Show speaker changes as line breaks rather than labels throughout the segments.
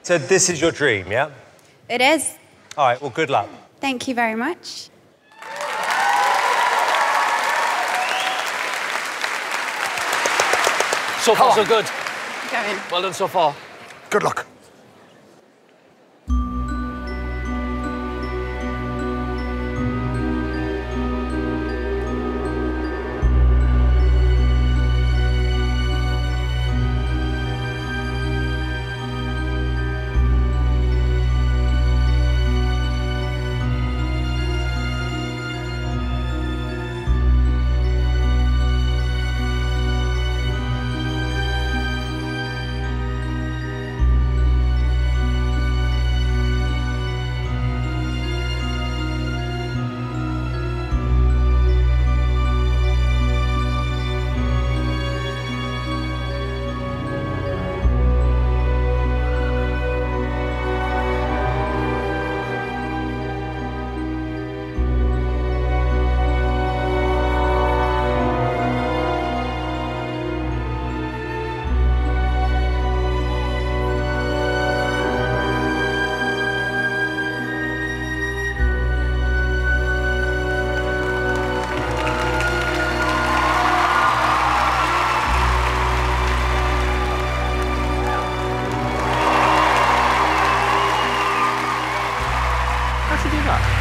So this is your dream, yeah?
It is.
All right, well, good luck.
Thank you very much.
So far, so good.
Going.
Well done so far.
Good luck.
How'd you do that?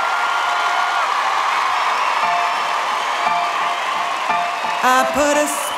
I put a